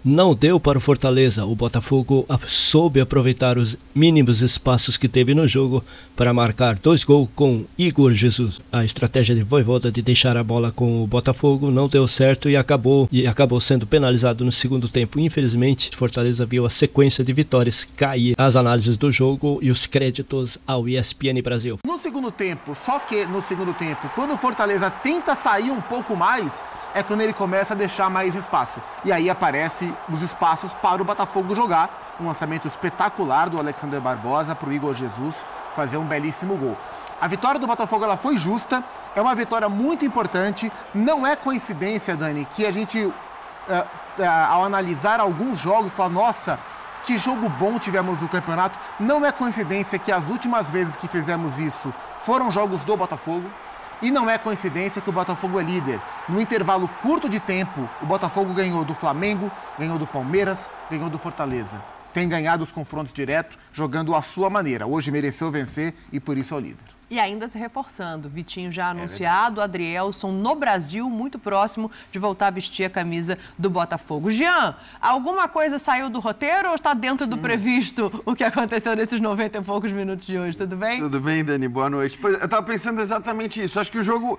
não deu para o Fortaleza. O Botafogo soube aproveitar os mínimos espaços que teve no jogo para marcar 2 gols com Igor Jesus. A estratégia de Vojvoda de deixar a bola com o Botafogo não deu certo e acabou sendo penalizado no segundo tempo. Infelizmente, Fortaleza viu a sequência de vitórias cair, as análises do jogo e os créditos ao ESPN Brasil. No segundo tempo, só que no segundo tempo, quando o Fortaleza tenta sair um pouco mais, é quando ele começa a deixar mais espaço. E aí aparece os espaços para o Botafogo jogar. Um lançamento espetacular do Alexander Barbosa para o Igor Jesus fazer um belíssimo gol. A vitória do Botafogo ela foi justa, é uma vitória muito importante. Não é coincidência, Dani, que a gente, ao analisar alguns jogos, fala, nossa, que jogo bom tivemos no campeonato. Não é coincidência que as últimas vezes que fizemos isso foram jogos do Botafogo. E não é coincidência que o Botafogo é líder. No intervalo curto de tempo, o Botafogo ganhou do Flamengo, ganhou do Palmeiras, ganhou do Fortaleza. Tem ganhado os confrontos diretos, jogando à sua maneira. Hoje mereceu vencer e por isso é o líder. E ainda se reforçando, Vitinho já anunciado, Adrielson no Brasil, muito próximo de voltar a vestir a camisa do Botafogo. Jean, alguma coisa saiu do roteiro ou está dentro do previsto o que aconteceu nesses 90 e poucos minutos de hoje? Tudo bem? Tudo bem, Dani, boa noite. Pois, eu estava pensando exatamente isso. Acho que o jogo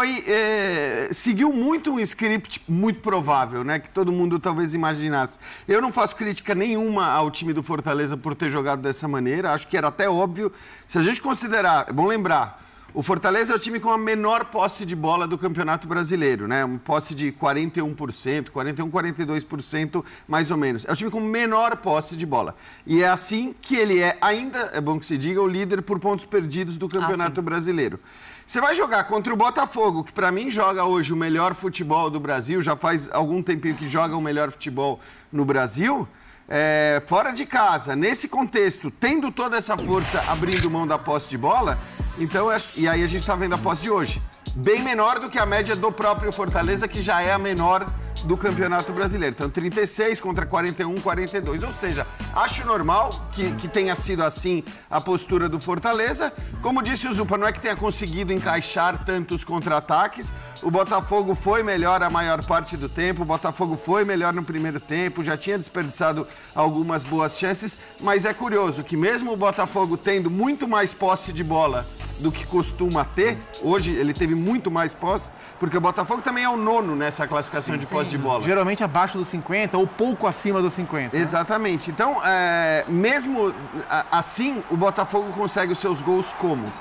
seguiu muito um script muito provável, né? Que todo mundo talvez imaginasse. Eu não faço crítica nenhuma ao time do Fortaleza por ter jogado dessa maneira. Acho que era até óbvio. Se a gente considerar, é bom lembrar, o Fortaleza é o time com a menor posse de bola do Campeonato Brasileiro, né? Uma posse de 41%, 42% mais ou menos. É o time com menor posse de bola. E é assim que ele é, ainda, é bom que se diga, o líder por pontos perdidos do Campeonato Brasileiro. Você vai jogar contra o Botafogo, que para mim joga hoje o melhor futebol do Brasil, já faz algum tempinho que joga o melhor futebol no Brasil, fora de casa, nesse contexto, tendo toda essa força abrindo mão da posse de bola, então, e aí a gente está vendo a posse de hoje. Bem menor do que a média do próprio Fortaleza, que já é a menor do Campeonato Brasileiro. Então, 36 contra 41, 42. Ou seja, acho normal que tenha sido assim a postura do Fortaleza. Como disse o Zupa, não é que tenha conseguido encaixar tantos contra-ataques. O Botafogo foi melhor a maior parte do tempo, o Botafogo foi melhor no primeiro tempo, já tinha desperdiçado algumas boas chances, mas é curioso que mesmo o Botafogo tendo muito mais posse de bola do que costuma ter, hoje ele teve muito mais posse, porque o Botafogo também é o nono nessa classificação de posse de bola. Geralmente abaixo dos 50 ou pouco acima dos 50. Exatamente. Né? Então, mesmo assim, o Botafogo consegue os seus gols como?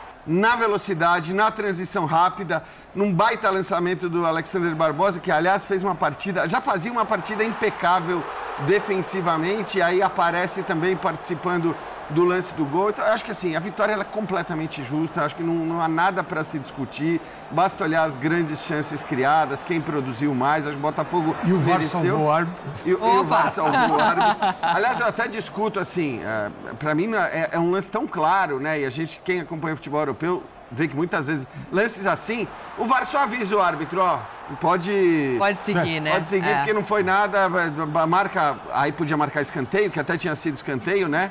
Na velocidade, na transição rápida, num baita lançamento do Alexander Barbosa, que aliás fez uma partida, já fazia uma partida impecável defensivamente, e aí aparece também participando do lance do gol. Então, eu acho que assim, a vitória ela é completamente justa, acho que não há nada para se discutir, basta olhar as grandes chances criadas, quem produziu mais, acho que o Botafogo e o VAR mereceu. Salvou o árbitro. E o VAR salvou o árbitro. Aliás, eu até discuto, assim, para mim é um lance tão claro, né, e a gente, quem acompanha o futebol europeu, vê que muitas vezes, lances assim, o VAR só avisa o árbitro, ó, pode seguir, né? Pode seguir, porque não foi nada, marca, aí podia marcar escanteio, que até tinha sido escanteio, né?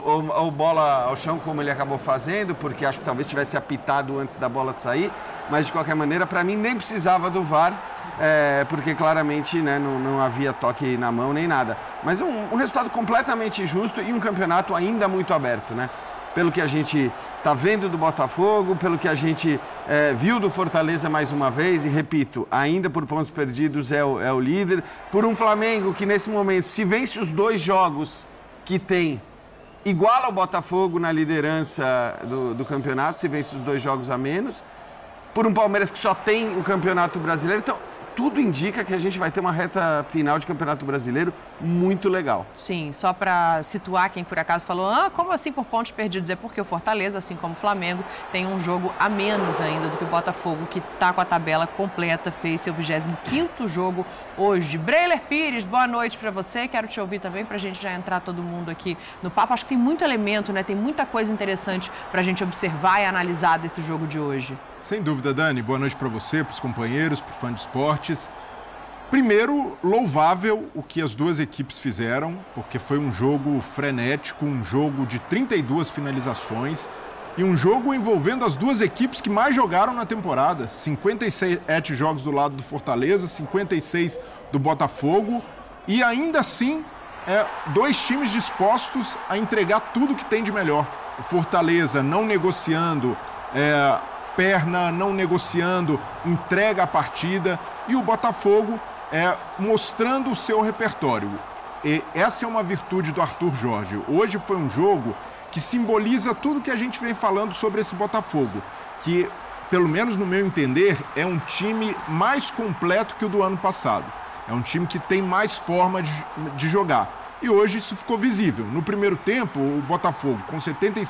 Ou bola ao chão, como ele acabou fazendo, porque acho que talvez tivesse apitado antes da bola sair, mas de qualquer maneira, para mim, nem precisava do VAR, porque claramente, né, não havia toque na mão nem nada. Mas um resultado completamente justo e um campeonato ainda muito aberto, né? Pelo que a gente está vendo do Botafogo, pelo que a gente viu do Fortaleza mais uma vez, e repito, ainda por pontos perdidos é o líder, por um Flamengo que nesse momento, se vence os 2 jogos que tem, iguala o Botafogo na liderança do campeonato, se vence os 2 jogos a menos, por um Palmeiras que só tem o Campeonato Brasileiro, então tudo indica que a gente vai ter uma reta final de Campeonato Brasileiro muito legal. Sim, só para situar quem por acaso falou, como assim por pontos perdidos? É porque o Fortaleza, assim como o Flamengo, tem um jogo a menos ainda do que o Botafogo, que está com a tabela completa, fez seu 25º jogo hoje. Breiler Pires, boa noite para você, quero te ouvir também para a gente já entrar todo mundo aqui no papo. Acho que tem muito elemento, né? Tem muita coisa interessante para a gente observar e analisar desse jogo de hoje. Sem dúvida, Dani. Boa noite para você, para os companheiros, para o fã de esportes. Primeiro, louvável o que as duas equipes fizeram, porque foi um jogo frenético, um jogo de 32 finalizações e um jogo envolvendo as duas equipes que mais jogaram na temporada. 57 jogos do lado do Fortaleza, 56 do Botafogo. e ainda assim, dois times dispostos a entregar tudo que tem de melhor. O Fortaleza não negociando perna, não negociando, entrega a partida, e o Botafogo mostrando o seu repertório. E essa é uma virtude do Arthur Jorge. Hoje foi um jogo que simboliza tudo que a gente vem falando sobre esse Botafogo, que, pelo menos no meu entender, é um time mais completo que o do ano passado. É um time que tem mais forma de jogar. E hoje isso ficou visível. No primeiro tempo, o Botafogo, com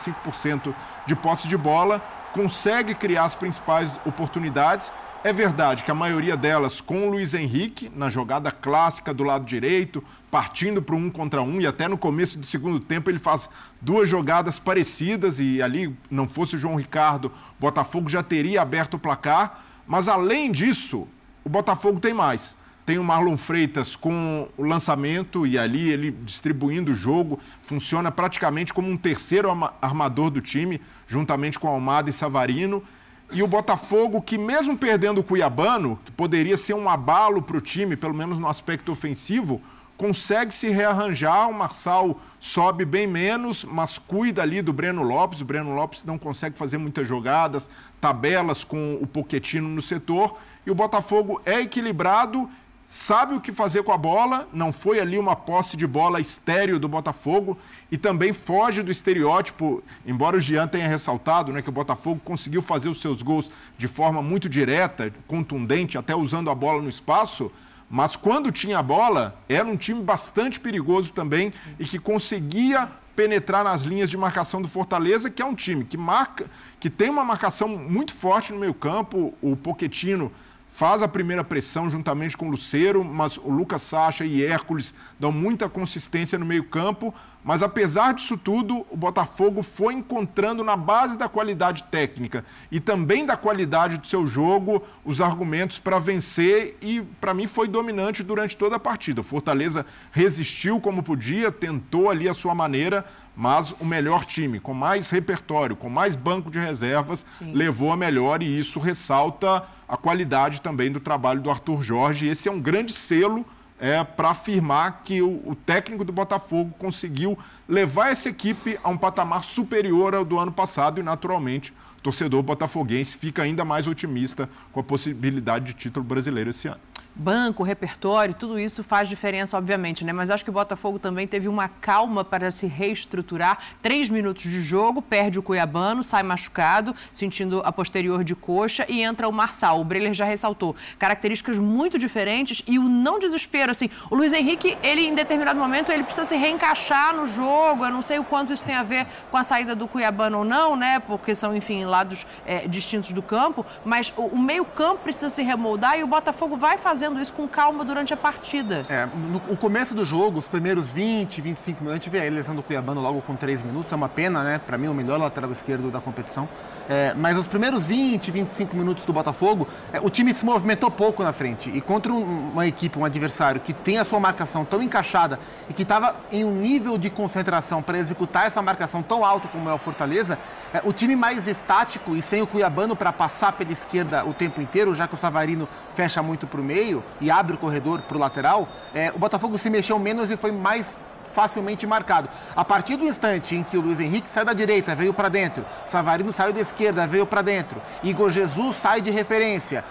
75% de posse de bola, consegue criar as principais oportunidades. É verdade que a maioria delas com o Luiz Henrique, na jogada clássica do lado direito, partindo para o 1 contra 1, e até no começo do segundo tempo ele faz duas jogadas parecidas, e ali, não fosse o João Ricardo, o Botafogo já teria aberto o placar. Mas além disso, o Botafogo tem mais. Tem o Marlon Freitas com o lançamento, e ali ele distribuindo o jogo, funciona praticamente como um terceiro armador do time, juntamente com Almada e Savarino. E o Botafogo, que mesmo perdendo o Cuiabano, que poderia ser um abalo para o time, pelo menos no aspecto ofensivo, consegue se rearranjar. O Marçal sobe bem menos, mas cuida ali do Breno Lopes. O Breno Lopes não consegue fazer muitas jogadas, tabelas com o Pochettino no setor. E o Botafogo é equilibrado, sabe o que fazer com a bola, não foi ali uma posse de bola estéril do Botafogo, e também foge do estereótipo, embora o Jean tenha ressaltado, né, que o Botafogo conseguiu fazer os seus gols de forma muito direta, contundente, até usando a bola no espaço, mas quando tinha a bola, era um time bastante perigoso também e que conseguia penetrar nas linhas de marcação do Fortaleza, que é um time que marca, que tem uma marcação muito forte no meio-campo. O Pochettino faz a primeira pressão juntamente com o Lucero, mas o Lucas Sacha e Hércules dão muita consistência no meio-campo. Mas apesar disso tudo, o Botafogo foi encontrando na base da qualidade técnica e também da qualidade do seu jogo os argumentos para vencer, e para mim foi dominante durante toda a partida. O Fortaleza resistiu como podia, tentou ali a sua maneira, mas o melhor time, com mais repertório, com mais banco de reservas, levou a melhor, e isso ressalta a qualidade também do trabalho do Arthur Jorge. Esse é um grande selo para afirmar que o técnico do Botafogo conseguiu levar essa equipe a um patamar superior ao do ano passado, e naturalmente o torcedor botafoguense fica ainda mais otimista com a possibilidade de título brasileiro esse ano. Banco, repertório, tudo isso faz diferença, obviamente, né? Mas acho que o Botafogo também teve uma calma para se reestruturar. 3 minutos de jogo, perde o Cuiabano, sai machucado, sentindo a posterior de coxa, e entra o Marçal. O Breler já ressaltou características muito diferentes e o não desespero, assim. O Luiz Henrique, ele em determinado momento, ele precisa se reencaixar no jogo. Eu não sei o quanto isso tem a ver com a saída do Cuiabano ou não, né? Porque são, enfim, lados distintos do campo. Mas o meio-campo precisa se remoldar, e o Botafogo vai fazendo isso com calma durante a partida. No começo do jogo, os primeiros 20, 25 minutos, a gente vê a lesão do Cuiabano logo com 3 minutos, é uma pena, né? Para mim, o melhor lateral esquerdo da competição. Mas os primeiros 20, 25 minutos do Botafogo, o time se movimentou pouco na frente. E contra uma equipe, um adversário que tem a sua marcação tão encaixada e que estava em um nível de concentração para executar essa marcação tão alto como é o Fortaleza, o time mais estático e sem o Cuiabano para passar pela esquerda o tempo inteiro, já que o Savarino fecha muito para o meio e abre o corredor para o lateral, o Botafogo se mexeu menos e foi mais facilmente marcado. A partir do instante em que o Luiz Henrique sai da direita, veio para dentro, Savarino saiu da esquerda, veio para dentro, Igor Jesus sai de referência,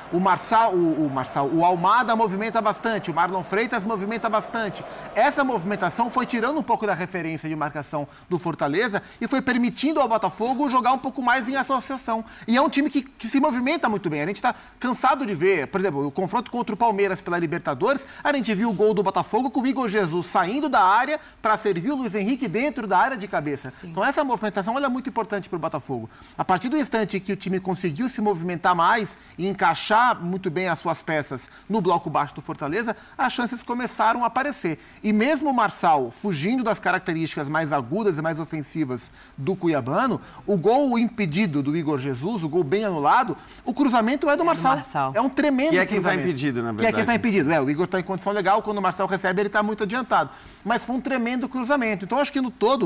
o Almada movimenta bastante, o Marlon Freitas movimenta bastante. Essa movimentação foi tirando um pouco da referência de marcação do Fortaleza e foi permitindo ao Botafogo jogar um pouco mais em associação. E é um time que se movimenta muito bem. A gente está cansado de ver, por exemplo, o confronto contra o Palmeiras pela Libertadores, a gente viu o gol do Botafogo com o Igor Jesus saindo da área para servir o Luiz Henrique dentro da área de cabeça. Sim. Então essa movimentação é muito importante para o Botafogo. A partir do instante que o time conseguiu se movimentar mais e encaixar muito bem as suas peças no bloco baixo do Fortaleza, as chances começaram a aparecer. E mesmo o Marçal, fugindo das características mais agudas e mais ofensivas do Cuiabano, o gol impedido do Igor Jesus, o gol bem anulado, o cruzamento é do Marçal. É um tremendo cruzamento. Que é quem está impedido, na verdade. Que é quem está impedido. O Igor está em condição legal, quando o Marçal recebe ele está muito adiantado. Mas foi um tremendo cruzamento. Então, acho que no todo,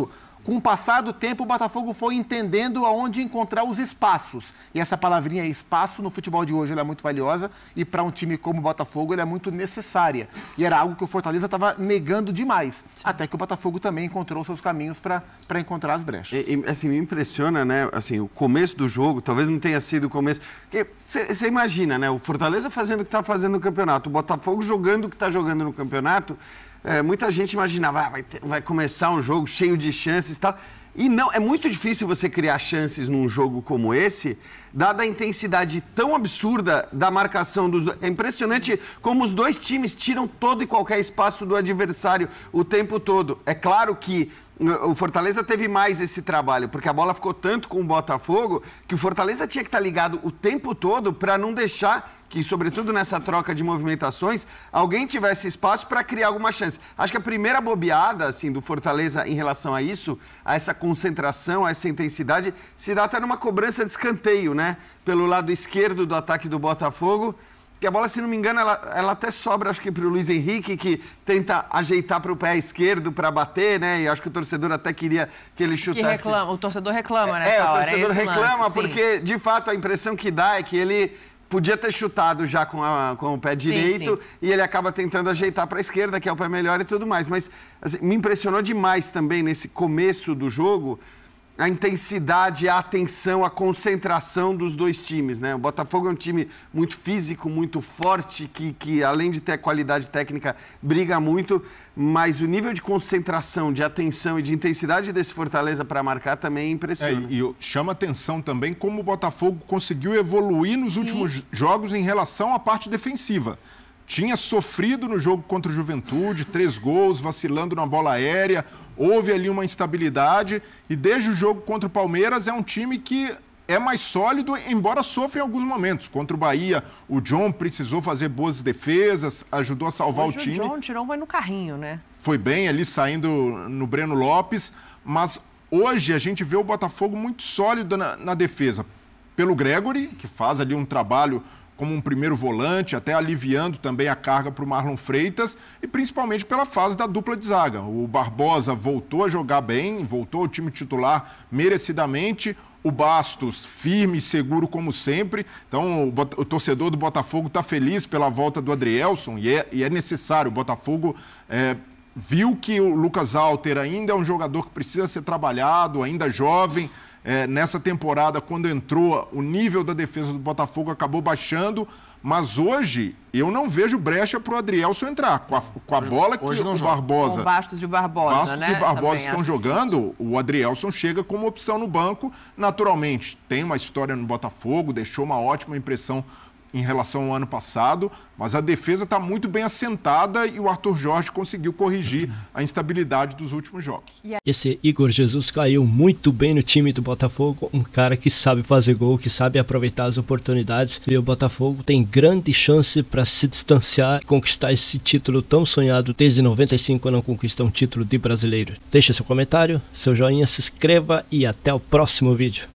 Com o passar do tempo, o Botafogo foi entendendo aonde encontrar os espaços. E essa palavrinha espaço no futebol de hoje ela é muito valiosa e para um time como o Botafogo ela é muito necessária. E era algo que o Fortaleza estava negando demais. Até que o Botafogo também encontrou seus caminhos para encontrar as brechas. Assim, me impressiona, né? Assim, o começo do jogo, talvez não tenha sido o começo. Você imagina, né? O Fortaleza fazendo o que está fazendo no campeonato, o Botafogo jogando o que está jogando no campeonato. Muita gente imaginava, vai começar um jogo cheio de chances e tal. E não, é muito difícil você criar chances num jogo como esse, dada a intensidade tão absurda da marcação dos dois. É impressionante como os dois times tiram todo e qualquer espaço do adversário o tempo todo. É claro que o Fortaleza teve mais esse trabalho, porque a bola ficou tanto com o Botafogo que o Fortaleza tinha que estar ligado o tempo todo para não deixar que, sobretudo nessa troca de movimentações, alguém tivesse espaço para criar alguma chance. Acho que a primeira bobeada assim, do Fortaleza em relação a isso, a essa concentração, a essa intensidade, se dá até numa cobrança de escanteio, né? Pelo lado esquerdo do ataque do Botafogo. Que a bola, se não me engano, ela até sobra, acho que para o Luiz Henrique, que tenta ajeitar para o pé esquerdo para bater, né? E acho que o torcedor até queria que ele chutasse. O torcedor reclama nessa hora. O torcedor reclama lance, porque, de fato, a impressão que dá é que ele podia ter chutado já com o pé direito e ele acaba tentando ajeitar para a esquerda, que é o pé melhor e tudo mais. Mas assim, me impressionou demais também nesse começo do jogo a intensidade, a atenção, a concentração dos dois times, né? O Botafogo é um time muito físico, muito forte, que além de ter qualidade técnica, briga muito, mas o nível de concentração, de atenção e de intensidade desse Fortaleza para marcar também impressiona. E chama atenção também como o Botafogo conseguiu evoluir nos últimos jogos em relação à parte defensiva. Tinha sofrido no jogo contra o Juventude, 3 gols, vacilando na bola aérea, houve ali uma instabilidade e desde o jogo contra o Palmeiras é um time que é mais sólido, embora sofra em alguns momentos. Contra o Bahia, o John precisou fazer boas defesas, ajudou a salvar o time. O John foi no carrinho, né? Foi bem ali saindo no Breno Lopes, mas hoje a gente vê o Botafogo muito sólido na defesa. Pelo Gregory, que faz ali um trabalho como um primeiro volante, até aliviando também a carga para o Marlon Freitas e principalmente pela fase da dupla de zaga. O Barbosa voltou a jogar bem, voltou ao time titular merecidamente, o Bastos firme e seguro como sempre. Então o torcedor do Botafogo está feliz pela volta do Adrielson e é necessário. O Botafogo viu que o Lucas Alter ainda é um jogador que precisa ser trabalhado, ainda jovem. Nessa temporada, quando entrou, o nível da defesa do Botafogo acabou baixando, mas hoje eu não vejo brecha para o Adrielson entrar. Com a bola que o Barbosa... O Bastos e o Barbosa, Bastos e Barbosa estão jogando, o Adrielson chega como opção no banco. Naturalmente, tem uma história no Botafogo, deixou uma ótima impressão em relação ao ano passado, mas a defesa está muito bem assentada e o Arthur Jorge conseguiu corrigir a instabilidade dos últimos jogos. Esse Igor Jesus caiu muito bem no time do Botafogo, um cara que sabe fazer gol, que sabe aproveitar as oportunidades, e o Botafogo tem grande chance para se distanciar e conquistar esse título tão sonhado. Desde 95 não conquista um título de brasileiro. Deixe seu comentário, seu joinha, se inscreva e até o próximo vídeo.